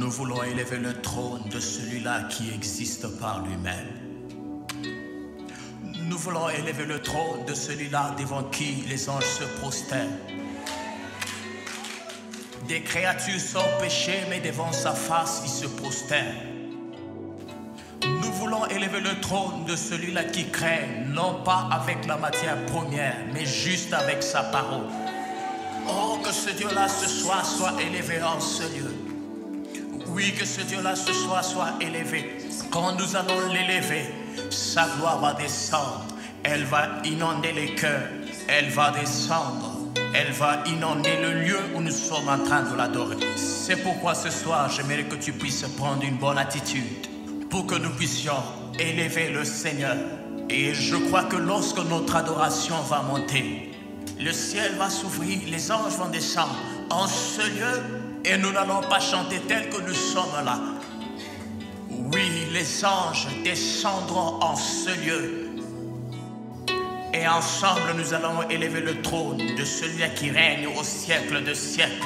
Nous voulons élever le trône de celui-là qui existe par lui-même. Nous voulons élever le trône de celui-là devant qui les anges se prosternent. Des créatures sans péché, mais devant sa face, ils se prosternent. Nous voulons élever le trône de celui-là qui crée, non pas avec la matière première, mais juste avec sa parole. Oh, que ce Dieu-là ce soir soit élevé en ce lieu. Oui, que ce Dieu-là ce soir soit élevé. Quand nous allons l'élever, sa gloire va descendre. Elle va inonder les cœurs. Elle va descendre. Elle va inonder le lieu où nous sommes en train de l'adorer. C'est pourquoi ce soir, j'aimerais que tu puisses prendre une bonne attitude pour que nous puissions élever le Seigneur. Et je crois que lorsque notre adoration va monter, le ciel va s'ouvrir, les anges vont descendre en ce lieu et nous n'allons pas chanter tel que nous sommes là. Oui, les anges descendront en ce lieu. Et ensemble, nous allons élever le trône de celui qui règne au siècle de siècles.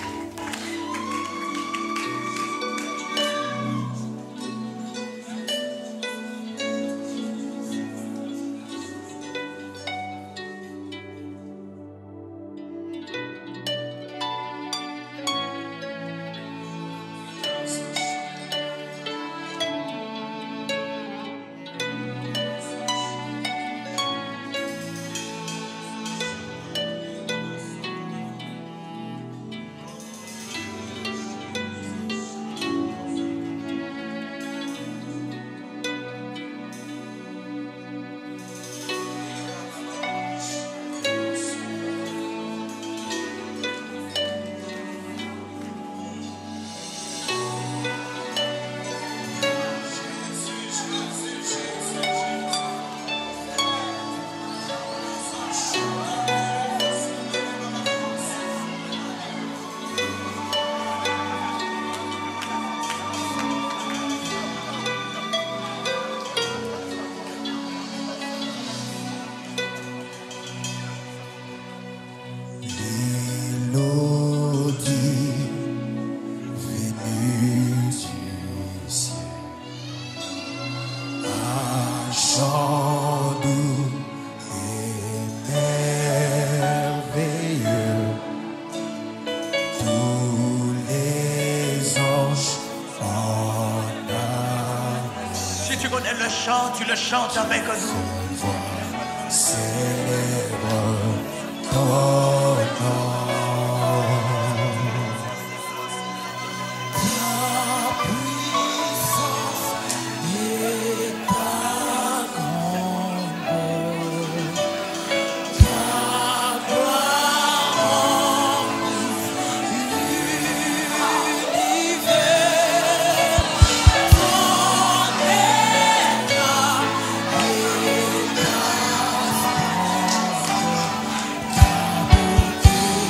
Tu le chantes avec nous. Célèbre ton nom. Ta puissance et ta grandeur. Ta gloire remplit l'univers. Ta beauté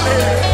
Alléluia.